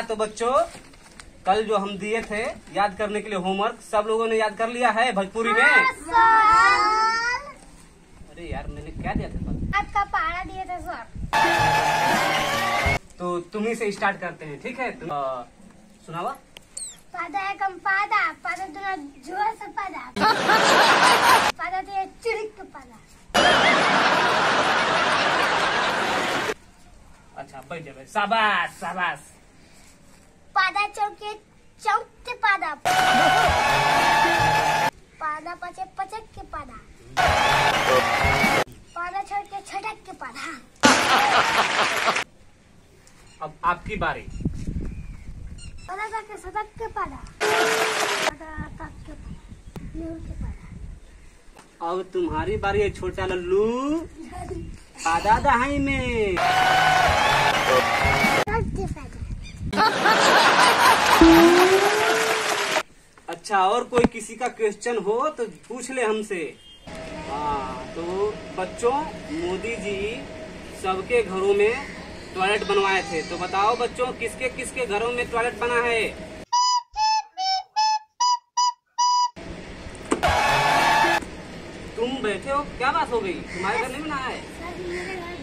तो बच्चों कल जो हम दिए थे याद करने के लिए होमवर्क, सब लोगों ने याद कर लिया है भोजपुरी में? अरे यार मैंने क्या दिया था कल? आपका पहाड़ा दिया था सर। तो तुम्ही से स्टार्ट करते हैं, ठीक है? सुनावा। पादा है कम पादा, पादा तुला जोर से पादा, पादा तो ये चिड़िक के पादा। अच्छा बैठ जाए, शाबाश शाबाश। पादा चौके चौक के पादा, पादा पचे पचक के पादा, पादा छोड़ के छटक के पादा। अब आपकी बारी। पादा के सटक के पादा, पादा तक के पादा, न्यूर के पादा। अब तुम्हारी बारी है छोटा लल्लू। पादा दहाई में तक के पादा। अच्छा, और कोई किसी का क्वेश्चन हो तो पूछ ले हमसे। हाँ तो बच्चों, मोदी जी सबके घरों में टॉयलेट बनवाए थे, तो बताओ बच्चों किसके किसके घरों में टॉयलेट बना है? तुम बैठे हो, क्या बात हो गई? तुम्हारे घर नहीं बना है? सर मेरे घर